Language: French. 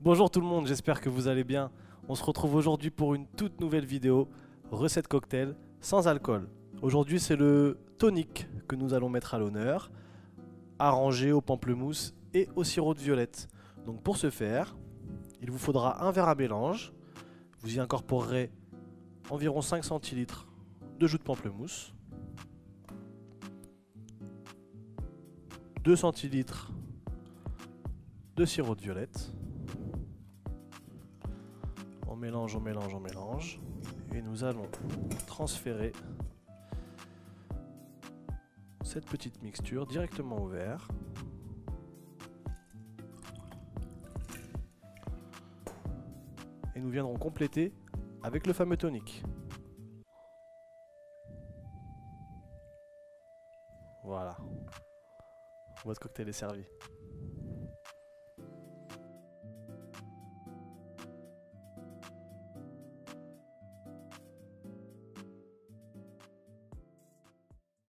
Bonjour tout le monde, j'espère que vous allez bien. On se retrouve aujourd'hui pour une toute nouvelle vidéo, recette cocktail sans alcool. Aujourd'hui c'est le tonic que nous allons mettre à l'honneur, arrangé au pamplemousse et au sirop de violette. Donc pour ce faire, il vous faudra un verre à mélange. Vous y incorporerez environ 5 centilitres de jus de pamplemousse, 2 centilitres de sirop de violette. On mélange, on mélange, on mélange. Et nous allons transférer cette petite mixture directement au verre. Et nous viendrons compléter avec le fameux tonic. Voilà. Votre cocktail est servi.